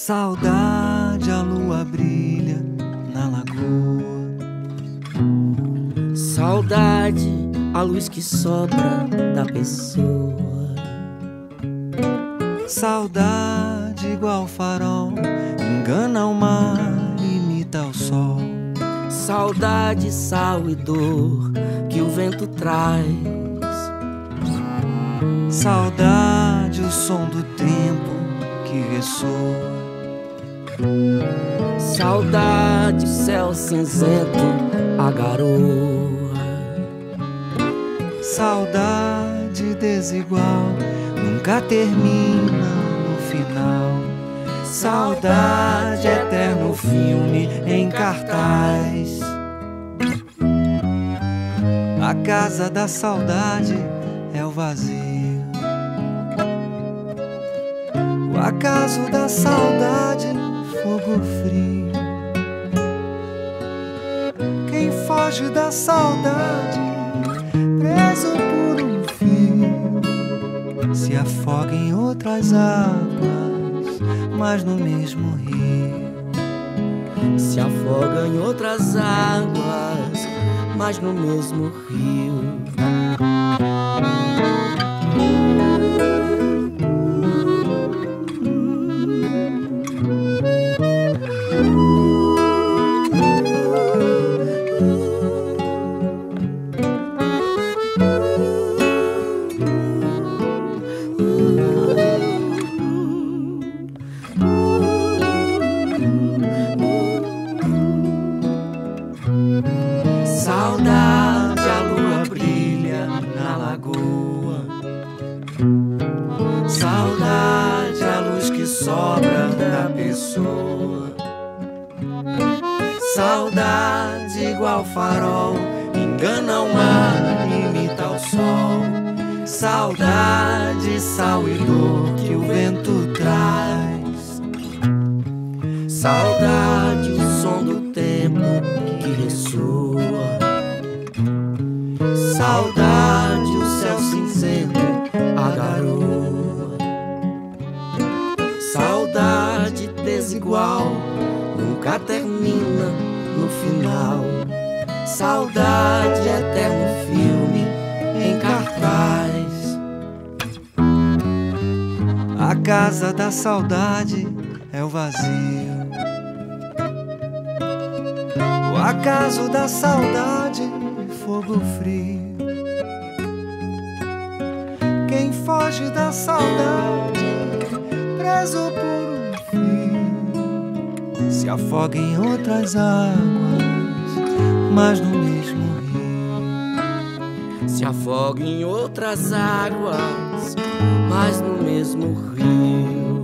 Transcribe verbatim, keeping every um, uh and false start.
Saudade, a lua brilha na lagoa. Saudade, a luz que sobra da pessoa. Saudade, igual farol, engana o mar, imita o sol. Saudade, sal e dor que o vento traz. Saudade, o som do tempo que ressoa. Saudade, céu cinzento, a garoa. Saudade desigual, nunca termina no final. Saudade, eterno filme em cartaz. A casa da saudade é o vazio. O acaso da saudade, fogo frio. Quem foge da saudade, preso por um fio, se afoga em outras águas, mas no mesmo rio. Se afoga em outras águas, mas no mesmo rio. Saudade, a lua brilha na lagoa. Saudade, a luz que sobra da pessoa. Saudade, igual farol, engana o mar, imita o sol. Saudade, sal e dor que o vento traz. Saudade, o som do tempo que ressoa. Saudade, o céu cinzento, a garoa. Saudade desigual, nunca termina no final. Saudade, eterno filme em cartaz. A casa da saudade é o vazio. O acaso da saudade, fogo frio. Quem foge da saudade, preso por um fio, se afoga em outras águas, mas no mesmo rio. Se afoga em outras águas, mas no mesmo rio.